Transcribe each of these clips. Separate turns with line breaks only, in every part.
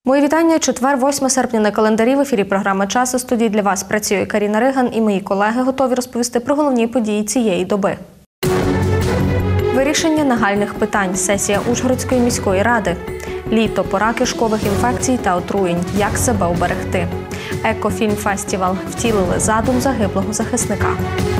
Мої вітання. Четвер, 8 серпня на календарі. В ефірі програми «Час». У студії для вас працює Каріна Риган і мої колеги готові розповісти про головні події цієї доби. Вирішення нагальних питань. Сесія Ужгородської міської ради. Літо, пора кишкових інфекцій та отруєнь. Як себе уберегти. Екофільм-фестивал. Втілили задум загиблого захисника.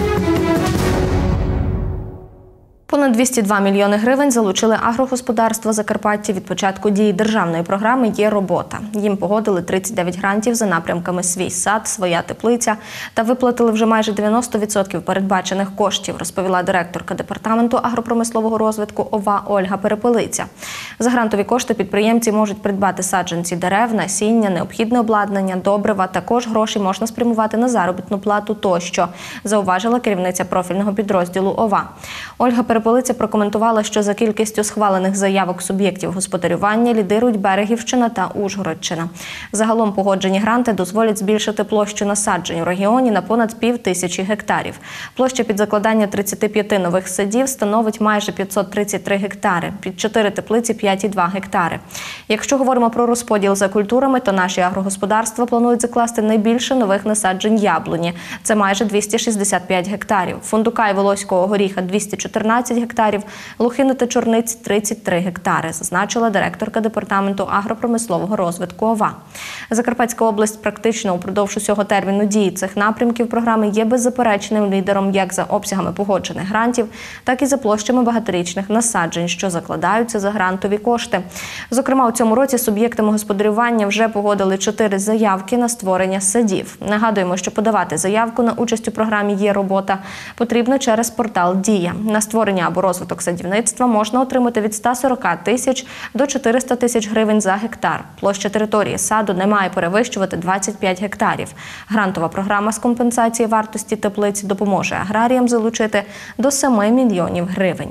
Понад 202 мільйони гривень залучили агрогосподарства Закарпаття від початку дії державної програми «Є робота». Їм погодили 39 грантів за напрямками «Свій сад», «Своя теплиця» та виплатили вже майже 90% передбачених коштів, розповіла директорка департаменту агропромислового розвитку ОВА Ольга Перепелиця. За грантові кошти підприємці можуть придбати саджанці дерев, насіння, необхідне обладнання, добрива. Також гроші можна спрямувати на заробітну плату тощо, зауважила керівниця профільного підрозділу ОВА. Ольга Перепелиця прокоментувала, що за кількістю схвалених заявок суб'єктів господарювання лідирують Берегівщина та Ужгородщина. Загалом погоджені гранти дозволять збільшити площу насаджень у регіоні на понад 5000 гектарів. Площа під закладання 35 нових садів становить майже 533 гектари, під 4 теплиці 5,2 гектари. Якщо говоримо про розподіл за культурами, то наші агрогосподарства планують закласти найбільше нових насаджень яблуні. Це майже 265 гектарів. Фундука і волоського горіха – 214 гектарів, лохини та чорниць – 33 гектари, зазначила директорка департаменту агропромислового розвитку ОВА. Закарпатська область практично упродовж усього терміну дії цих напрямків програми є беззаперечним лідером як за обсягами погоджених грантів, так і за площами багаторічних насаджень, що закладаються за грантові кошти. Зокрема, у цьому році суб'єктами господарювання вже погодили 4 заявки на створення садів. Нагадуємо, що подавати заявку на участь у програмі «Є робота» потрібно через портал «Дія». На створення або розвиток садівництва можна отримати від 140 тисяч до 400 тисяч гривень за гектар. Площа території саду не має перевищувати 25 гектарів. Грантова програма з компенсації вартості теплиць допоможе аграріям залучити до 7 мільйонів гривень.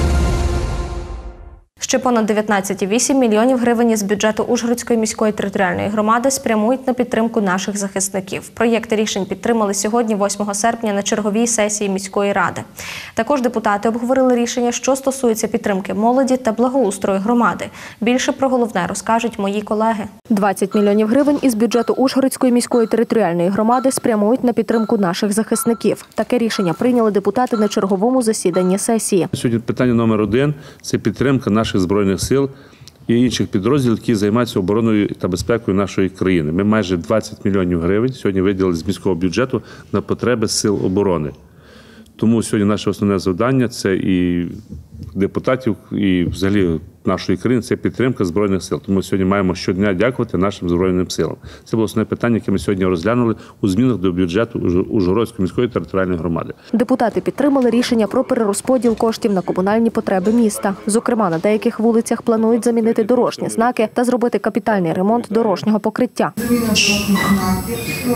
Ще понад 19,8 мільйонів гривень із бюджету Ужгородської міської територіальної громади спрямують на підтримку наших захисників. Проєкти рішень підтримали сьогодні, 8 серпня, на черговій сесії міської ради. Також депутати обговорили рішення, що стосується підтримки молоді та благоустрою громади. Більше про головне розкажуть мої колеги. 20 мільйонів гривень із бюджету Ужгородської міської територіальної громади спрямують на підтримку наших захисників. Таке рішення прийняли депутати на черговому засіданні сесії.
Сьогодні питання номер 1 – це підтримка наших Збройних сил і інших підрозділів, які займаються обороною та безпекою нашої країни. Ми майже 20 мільйонів гривень сьогодні виділили з міського бюджету на потреби сил оборони. Тому сьогодні наше основне завдання – це і депутатів, і взагалі нашої країни – це підтримка Збройних сил. Тому сьогодні маємо щодня дякувати нашим Збройним силам. Це було основне питання, яке ми сьогодні розглянули у змінах до бюджету Ужгородської міської територіальної громади.
Депутати підтримали рішення про перерозподіл коштів на комунальні потреби міста. Зокрема, на деяких вулицях планують замінити дорожні знаки та зробити капітальний ремонт дорожнього покриття.
Заміна дорожніх знаків,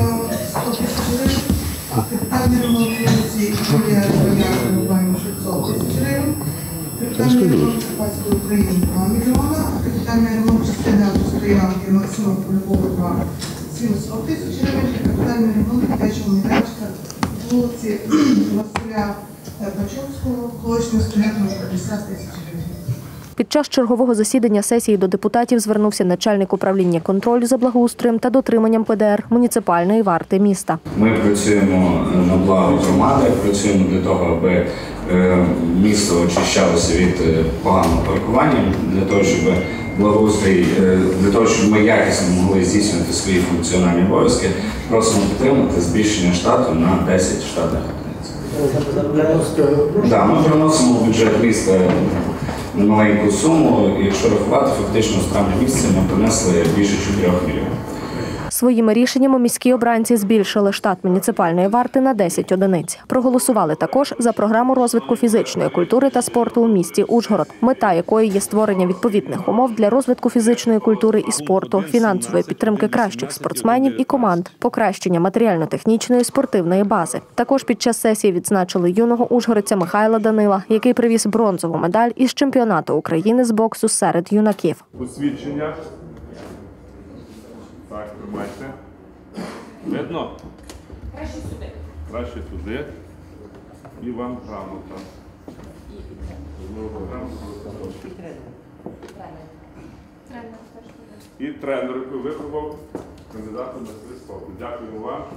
капітальний ремонт вулиці Юрія Звояка, маємо 600 тисяч гривень. Капітальний ремонт Закарпатської України 2 мільйона, а капітальний ремонт частини автостоянки Максима Полюбова 2 – 700 тисяч гривень, і капітальний ремонт дитячого майданчика вулиці Василя Бачовського, колишнього стоянку 50 тисяч гривень.
Під час чергового засідання сесії до депутатів звернувся начальник управління контролю за благоустроєм та дотриманням ПДР муніципальної варти міста.
Ми працюємо на благо громади, працюємо для того, аби місто очищалося від поганого паркування, для того, щоб благоустрій, для того, щоб ми якісно могли здійснювати свої функціональні обов'язки. Просимо підтримати збільшення штату на 10 штатних одиниць. Так, ми приносимо в бюджет міста маленьку суму, і якщо рахувати, фактично з травня місяця ми принесли більше 4 мільйонів.
Своїми рішеннями міські обранці збільшили штат муніципальної варти на 10 одиниць. Проголосували також за програму розвитку фізичної культури та спорту у місті Ужгород, мета якої є створення відповідних умов для розвитку фізичної культури і спорту, фінансової підтримки кращих спортсменів і команд, покращення матеріально-технічної спортивної бази. Також під час сесії відзначили юного ужгородця Михайла Данила, який привіз бронзову медаль із чемпіонату України з боксу серед юнаків.
Посвідчення. Так, тримайте. Видно? Краще сюди. Краще туди. І вам грамота. І тренер, який випробував кандидата в майстри спорту. Дякую вам.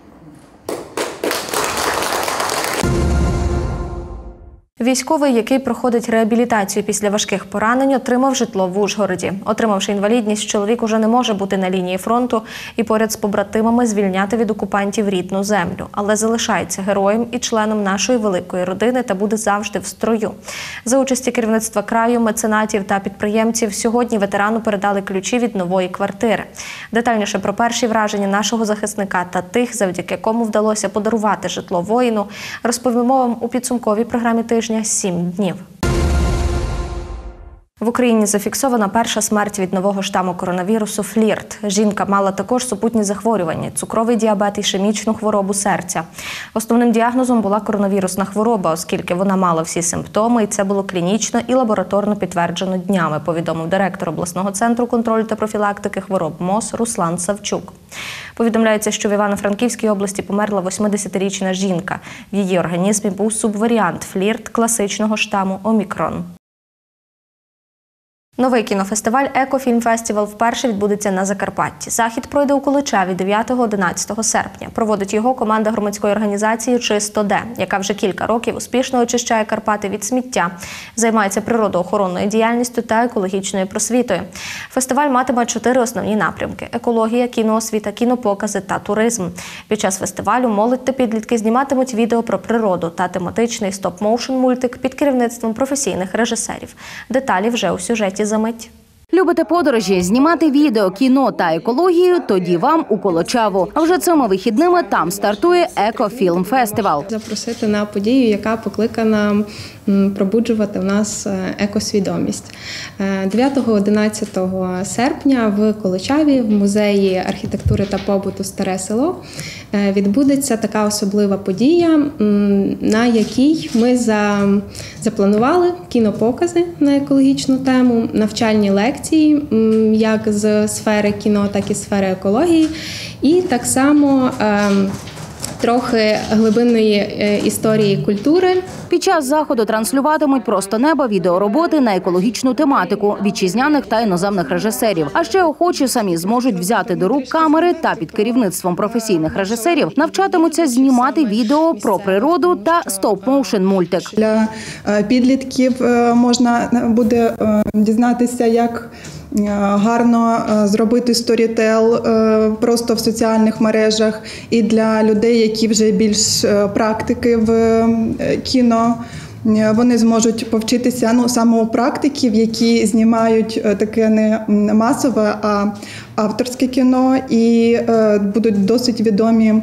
Військовий, який проходить реабілітацію після важких поранень, отримав житло в Ужгороді. Отримавши інвалідність, чоловік уже не може бути на лінії фронту і поряд з побратимами звільняти від окупантів рідну землю. Але залишається героєм і членом нашої великої родини та буде завжди в строю. За участі керівництва краю, меценатів та підприємців сьогодні ветерану передали ключі від нової квартири. Детальніше про перші враження нашого захисника та тих, завдяки кому вдалося подарувати житло воїну, розповімо вам у підсумковій програмі тижня «7 днів». В Україні зафіксована перша смерть від нового штаму коронавірусу – флірт. Жінка мала також супутні захворювання – цукровий діабет, ішемічну хворобу серця. Основним діагнозом була коронавірусна хвороба, оскільки вона мала всі симптоми, і це було клінічно і лабораторно підтверджено днями, повідомив директор обласного центру контролю та профілактики хвороб МОЗ Руслан Савчук. Повідомляється, що в Івано-Франківській області померла 80-річна жінка. В її організмі був субваріант – флірт класичного штаму «Омікрон». Новий кінофестиваль «Екофільмфестивал» вперше відбудеться на Закарпатті. Захід пройде у Колочаві 9-11 серпня. Проводить його команда громадської організації «Чисто Де», яка вже кілька років успішно очищає Карпати від сміття, займається природоохоронною діяльністю та екологічною просвітою. Фестиваль матиме 4 основні напрямки – екологія, кіноосвіта, кінопокази та туризм. Під час фестивалю молодь та підлітки зніматимуть відео про природу та тематичний стоп-моушен мультик під керівництвом професійних режисерів. Деталі вже у сюжеті за мить.
Любите подорожі, знімати відео, кіно та екологію? Тоді вам у Колочаву. А вже цими вихідними там стартує «Екофільмфестивал».
Запросити на подію, яка покликана пробуджувати в нас екосвідомість. 9-11 серпня в Колочаві, в музеї архітектури та побуту «Старе село» відбудеться така особлива подія, на якій ми запланували кінопокази на екологічну тему, навчальні лекції, як з сфери кіно, так і з сфери екології, і так само трохи глибинної історії культури.
Під час заходу транслюватимуть «Просто неба» відеороботи на екологічну тематику вітчизняних та іноземних режисерів. А ще охочі самі зможуть взяти до рук камери та під керівництвом професійних режисерів навчатимуться знімати відео про природу та стоп-моушен мультик.
Для підлітків можна буде дізнатися, як гарно зробити сторітел просто в соціальних мережах, і для людей, які вже більш практики в кіно, вони зможуть повчитися саме у практиків, які знімають таке не масове, а авторське кіно, і будуть досить відомі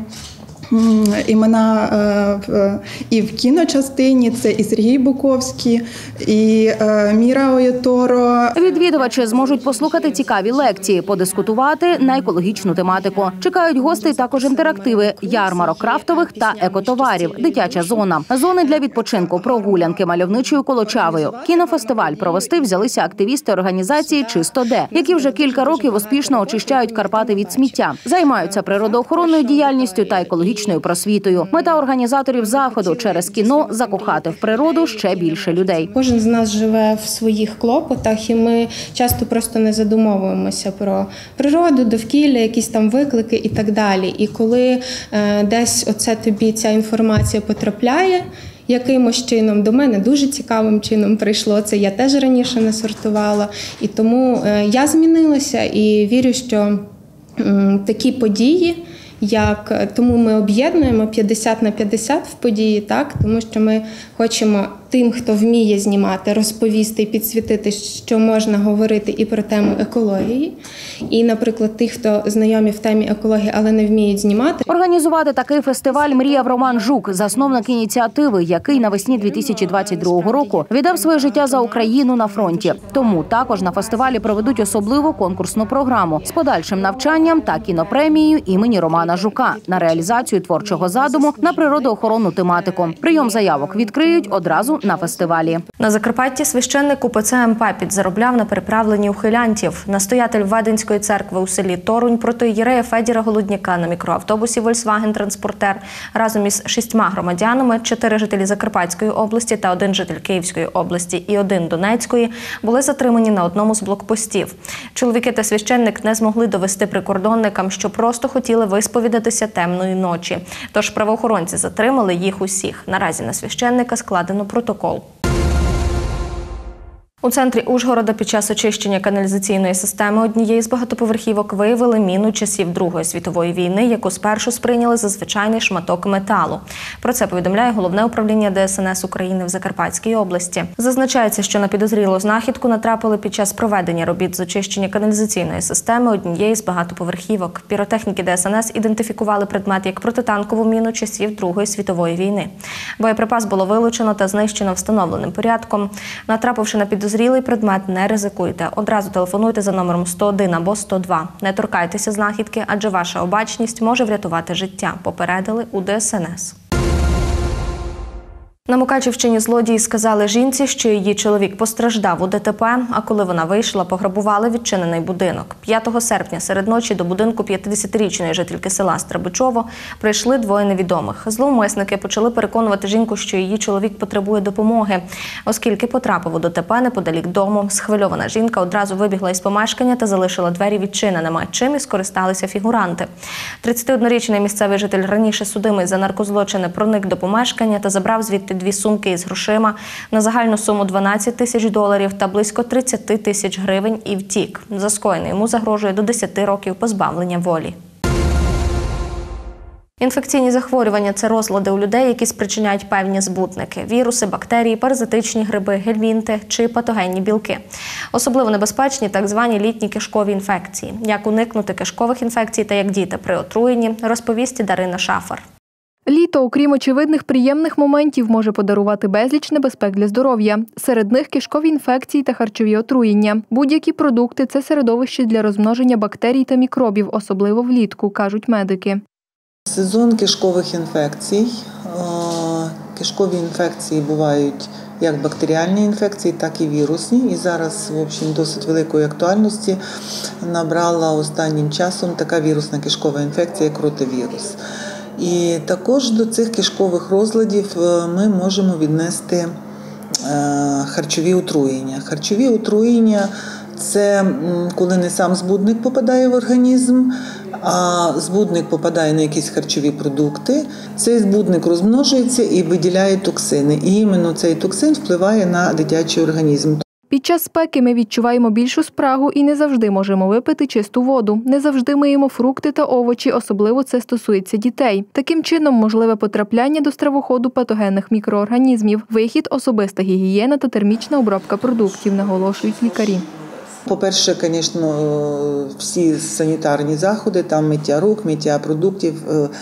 імена і в кіночастині. Це і Сергій Буковський, і Міра Оєторо.
Відвідувачі зможуть послухати цікаві лекції, подискутувати на екологічну тематику. Чекають гостей також інтерактиви, ярмарок крафтових та екотоварів, дитяча зона, зони для відпочинку, прогулянки мальовничою Колочавою. Кінофестиваль провести взялися активісти організації «Чисто Де», які вже кілька років успішно очищають Карпати від сміття, займаються природоохоронною діяльністю та екологічною просвітою. Мета організаторів заходу – через кіно закохати в природу ще більше людей.
Кожен з нас живе в своїх клопотах, і ми часто просто не задумовуємося про природу, довкілля, якісь там виклики і так далі. І коли десь тобі ця інформація потрапляє, якимось чином, до мене дуже цікавим чином прийшло це, я теж раніше не сортувала. І тому я змінилася і вірю, що такі події, тому ми об'єднуємо 50/50 в події, так? Тому що ми хочемо тим, хто вміє знімати, розповісти і підсвітити, що можна говорити і про тему екології. І, наприклад, тих, хто знайомі в темі екології, але не вміють знімати.
Організувати такий фестиваль мріяв Роман Жук, засновник ініціативи, який навесні 2022 року віддав своє життя за Україну на фронті. Тому також на фестивалі проведуть особливу конкурсну програму з подальшим навчанням та кінопремією імені Романа Жука на реалізацію творчого задуму на природоохоронну тематику. Прийом заявок відкриють одразу на фестивалі.
На Закарпатті священник УПЦ МП підзаробляв на переправленні ухилянтів. Настоятель Веденської Української церкви у селі Торунь протоієрея Федіра Голодняка на мікроавтобусі Volkswagen Транспортер разом із 6 громадянами, 4 жителі Закарпатської області та 1 житель Київської області і 1 Донецької, були затримані на одному з блокпостів. Чоловіки та священник не змогли довести прикордонникам, що просто хотіли висповідатися темної ночі. Тож правоохоронці затримали їх усіх. Наразі на священника складено протокол. У центрі Ужгорода під час очищення каналізаційної системи однієї з багатоповерхівок виявили міну часів Другої світової війни, яку спершу сприйняли за звичайний шматок металу. Про це повідомляє Головне управління ДСНС України в Закарпатській області. Зазначається, що на підозрілу знахідку натрапили під час проведення робіт з очищення каналізаційної системи однієї з багатоповерхівок. Піротехніки ДСНС ідентифікували предмет як протитанкову міну часів Другої світової війни. Боєприпас було вилучено та знищено встановленим порядком. Натрапивши на підозрілий предмет, не ризикуйте. Одразу телефонуйте за номером 101 або 102. Не торкайтеся знахідки, адже ваша обачність може врятувати життя, попередили у ДСНС. На Мукачівщині злодії сказали жінці, що її чоловік постраждав у ДТП, а коли вона вийшла, пограбували відчинений будинок. 5 серпня серед ночі до будинку 50-річної жительки села Страбичово прийшли 2 невідомих. Зловмисники почали переконувати жінку, що її чоловік потребує допомоги. Оскільки потрапив у ДТП неподалік дому, схвильована жінка одразу вибігла із помешкання та залишила двері відчиненими, чим і скористалися фігуранти. 31-річний місцевий житель, раніше судимий за наркозлочини, проник до помешкання та забрав звідти 2 сумки із грошима на загальну суму $12 тисяч та близько 30 тисяч гривень і втік. За скоєне йому загрожує до 10 років позбавлення волі. Інфекційні захворювання – це розлади у людей, які спричиняють певні збутники – віруси, бактерії, паразитичні гриби, гельмінти чи патогенні білки. Особливо небезпечні так звані літні кишкові інфекції. Як уникнути кишкових інфекцій та як діяти при отруєнні, розповість Дарина Шафар.
Літо, окрім очевидних приємних моментів, може подарувати безліч небезпек для здоров'я. Серед них кишкові інфекції та харчові отруєння. Будь-які продукти – це середовище для розмноження бактерій та мікробів, особливо влітку, кажуть медики.
Сезон кишкових інфекцій. Кишкові інфекції бувають як бактеріальні інфекції, так і вірусні. І зараз, в общем, досить великої актуальності набрала останнім часом така вірусна кишкова інфекція, як ротавірус. І також до цих кишкових розладів ми можемо віднести харчові отруєння. Харчові отруєння – це коли не сам збудник попадає в організм, а збудник попадає на якісь харчові продукти. Цей збудник розмножується і виділяє токсини. І іменно цей токсин впливає на дитячий організм.
Під час спеки ми відчуваємо більшу спрагу і не завжди можемо випити чисту воду. Не завжди миємо фрукти та овочі, особливо це стосується дітей. Таким чином, можливе потрапляння до стравоходу патогенних мікроорганізмів, вихід, особиста гігієна та термічна обробка продуктів, наголошують лікарі.
По-перше, звісно, всі санітарні заходи, там миття рук, миття продуктів,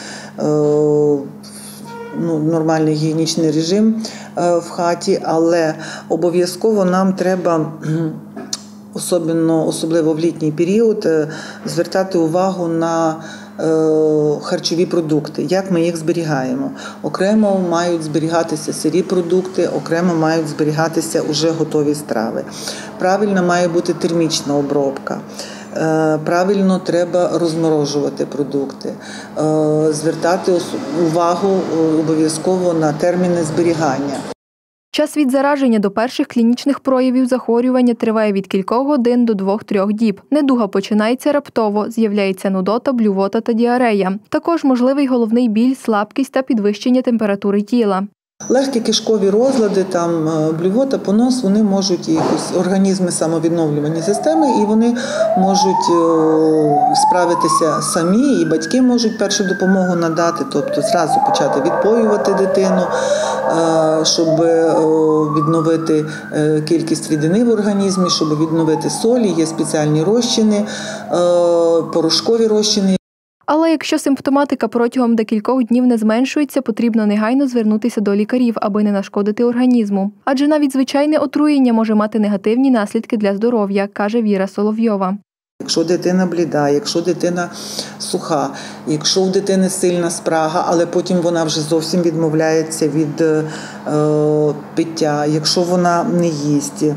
нормальний гігієнічний режим в хаті, але обов'язково нам треба, особливо в літній період, звертати увагу на харчові продукти, як ми їх зберігаємо. Окремо мають зберігатися сирі продукти, окремо мають зберігатися уже готові страви. Правильно має бути термічна обробка. Правильно треба розморожувати продукти, звертати увагу обов'язково на терміни зберігання.
Час від зараження до перших клінічних проявів захворювання триває від кількох годин до 2-3 діб. Недуга починається раптово, з'являється нудота, блювота та діарея. Також можливий головний біль, слабкість та підвищення температури тіла.
Легкі кишкові розлади, там блювота, понос, вони можуть якісь організми самовідновлювані системи, і вони можуть справитися самі, і батьки можуть першу допомогу надати, тобто зразу почати відпоювати дитину, щоб відновити кількість рідини в організмі, щоб відновити солі, є спеціальні розчини, порошкові розчини.
Але якщо симптоматика протягом декількох днів не зменшується, потрібно негайно звернутися до лікарів, аби не нашкодити організму. Адже навіть звичайне отруєння може мати негативні наслідки для здоров'я, каже Віра Соловйова.
Якщо дитина бліда, якщо дитина суха, якщо в дитини сильна спрага, але потім вона вже зовсім відмовляється від пиття, якщо вона не їсть,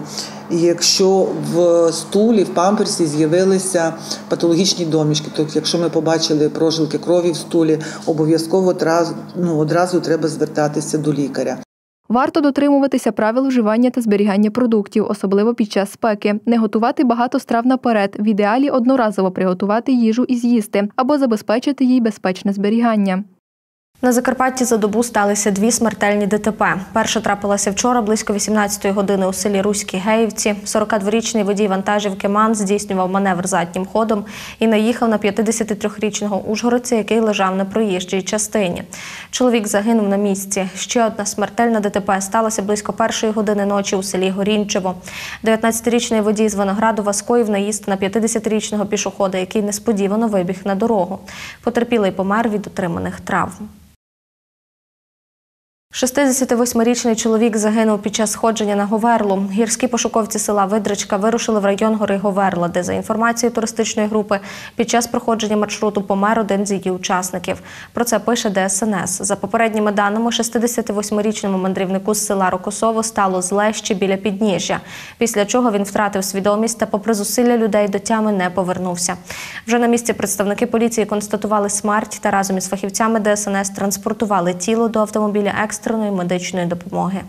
І якщо в стулі, в памперсі з'явилися патологічні домішки, тобто якщо ми побачили прожилки крові в стулі, обов'язково одразу треба звертатися до лікаря.
Варто дотримуватися правил вживання та зберігання продуктів, особливо під час спеки. Не готувати багато страв наперед. В ідеалі одноразово приготувати їжу і з'їсти, або забезпечити їй безпечне зберігання.
На Закарпатті за добу сталися 2 смертельні ДТП. Перша трапилася вчора близько 18-ї години у селі Руські Геївці. 42-річний водій вантажівки МАН здійснював маневр заднім ходом і наїхав на 53-річного ужгородця, який лежав на проїжджій частині. Чоловік загинув на місці. Ще одна смертельна ДТП сталася близько 1-ї години ночі у селі Горінчево. 19-річний водій з Виноградова скоїв наїзд на 50-річного пішохода, який несподівано вибіг на дорогу. Потерпілий помер від отриманих травм. 68-річний чоловік загинув під час сходження на Говерлу. Гірські пошуковці села Видричка вирушили в район гори Говерла, де, за інформацією туристичної групи, під час проходження маршруту помер один з її учасників. Про це пише ДСНС. За попередніми даними, 68-річному мандрівнику з села Рокосово стало зле ще біля підніжжя, після чого він втратив свідомість та, попри зусилля людей, до тями не повернувся. Вже на місці представники поліції констатували смерть та разом із фахівцями ДСНС транспортували тіло до автомобіля екстреної медичної допомоги.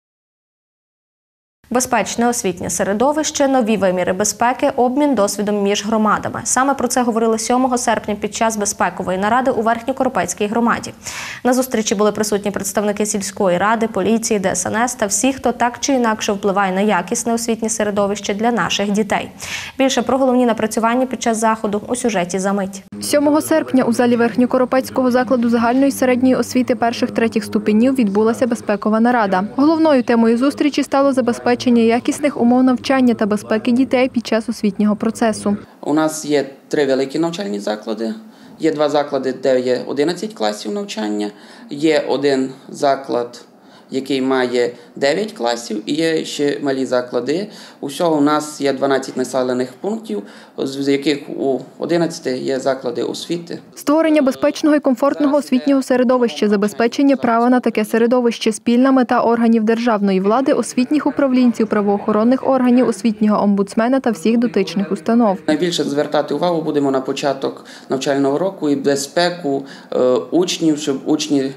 Безпечне освітнє середовище, нові виміри безпеки, обмін досвідом між громадами. Саме про це говорили 7 серпня під час безпекової наради у Верхньокоропецькій громаді. На зустрічі були присутні представники сільської ради, поліції, ДСНС та всі, хто так чи інакше впливає на якісне освітнє середовище для наших дітей. Більше про головні напрацювання під час заходу у сюжеті за мить.
7 серпня у залі Верхньокоропецького закладу загальної середньої освіти 1-3 ступенів відбулася безпекова нарада. Головною темою зустрічі стало забезпечення якісних умов навчання та безпеки дітей під час освітнього процесу.
У нас є 3 великі навчальні заклади. Є 2 заклади, де є 11 класів навчання. Є 1 заклад, який має 9 класів, і є ще малі заклади. Усього у нас є 12 населених пунктів, з яких у 11 є заклади освіти.
Створення безпечного і комфортного освітнього середовища, забезпечення права на таке середовище – спільна мета органів державної влади, освітніх управлінців, правоохоронних органів, освітнього омбудсмена та всіх дотичних установ.
Найбільше звертати увагу будемо на початок навчального року і безпеку учнів, щоб учні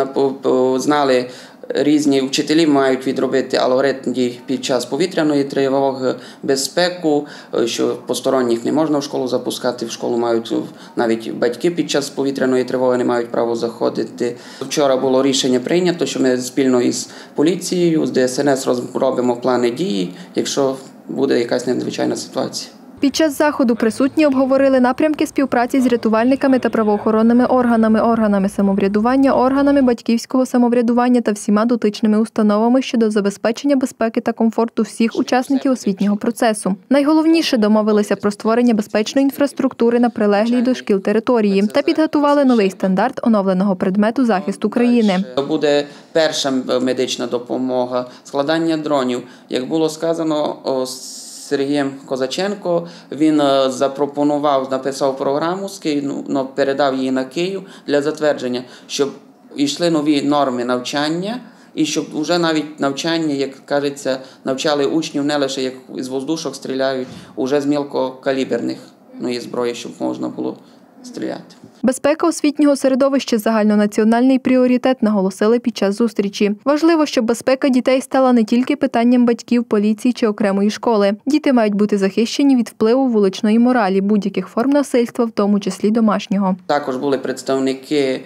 знали, різні вчителі мають відробити алгоритм дій під час повітряної тривоги, безпеку, що посторонніх не можна в школу запускати, в школу мають навіть батьки під час повітряної тривоги не мають права заходити. Вчора було рішення прийнято, що ми спільно із поліцією, з ДСНС розробимо плани дії, якщо буде якась надзвичайна ситуація.
Під час заходу присутні обговорили напрямки співпраці з рятувальниками та правоохоронними органами, органами самоврядування, органами батьківського самоврядування та всіма дотичними установами щодо забезпечення безпеки та комфорту всіх учасників освітнього процесу. Найголовніше домовилися про створення безпечної інфраструктури на прилеглій до шкіл території та підготували новий стандарт оновленого предмету захисту країни.
Буде перша медична допомога, складання дронів. Як було сказано Сергієм Козаченко, він запропонував, написав програму, передав її на Київ для затвердження, щоб йшли нові норми навчання і щоб вже навіть навчання, як кажеться, навчали учнів не лише як із воздушок стріляють, уже з мілкокаліберних зброї, щоб можна було стріляти.
Безпека освітнього середовища – загальнонаціональний пріоритет, наголосили під час зустрічі. Важливо, щоб безпека дітей стала не тільки питанням батьків, поліції чи окремої школи. Діти мають бути захищені від впливу вуличної моралі, будь-яких форм насильства, в тому числі домашнього.
Також були представники,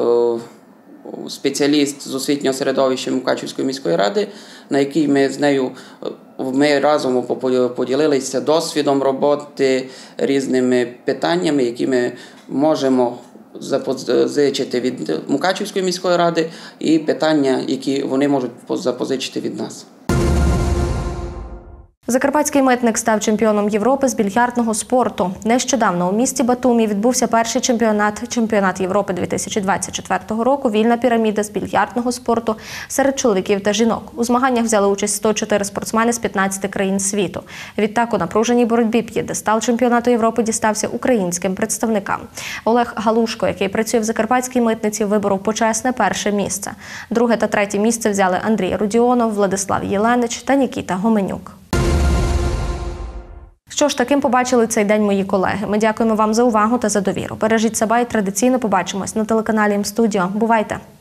спеціаліст з освітнього середовища Мукачівської міської ради, на якій ми з нею разом поділилися досвідом роботи, різними питаннями, які ми можемо запозичити від Мукачівської міської ради, і питання, які вони можуть запозичити від нас.
Закарпатський митник став чемпіоном Європи з більярдного спорту. Нещодавно у місті Батумі відбувся перший чемпіонат Європи 2024 року «Вільна піраміда» з більярдного спорту серед чоловіків та жінок. У змаганнях взяли участь 104 спортсмени з 15 країн світу. Відтак у напруженій боротьбі п'єдестал чемпіонату Європи дістався українським представникам. Олег Галушко, який працює в Закарпатській митниці, виборов почесне перше місце. Друге та третє місце взяли Андрій Рудіонов, Владислав Єленич та Нікіта Гоменюк. Що ж, таким побачили цей день мої колеги. Ми дякуємо вам за увагу та за довіру. Бережіть себе і традиційно побачимось на телеканалі М-Студіо. Бувайте!